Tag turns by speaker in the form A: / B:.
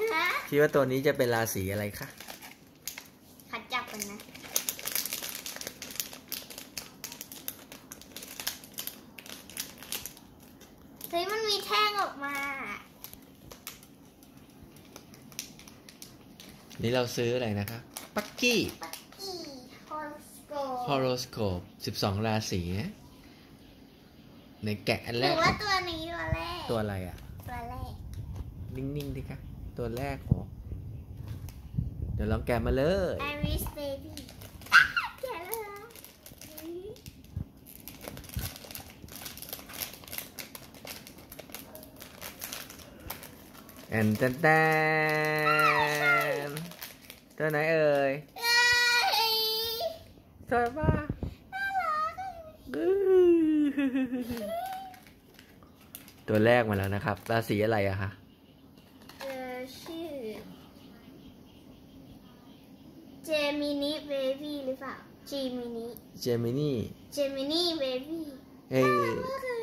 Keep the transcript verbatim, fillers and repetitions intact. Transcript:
A: คิดว่าตัวนี้จะเป็นราศีอะไรคะ
B: ขัดจับกันนะเฮ้ยมันมีแท่งออกมา
A: นี่เราซื้ออะไรนะคะปักกี้
B: ปักกี้ฮอโรสโคป
A: ฮอโรสโคปสิบสองราศีนะในแกะอันแร
B: หรื
A: ก
B: อว่าตัวนี้ตัวแรก
A: ตัวอะไรอ่ะ
B: ตัวแรก
A: นิ่งๆดิคะตัวแรกโหเดี๋ยวลองแกะมาเลย
B: Iris Baby แกะแล้วนะ
A: แอนแตนแตนตัวไหนเอ่ยสวยป่ะตัวแรกมาแล้วนะครับราศีอะไรอะคะ
B: เออชื่อเจมินีเบบี้หรือเปล่าเจมินี
A: เจมินี
B: เจมินีเบบี้
A: เอ้ย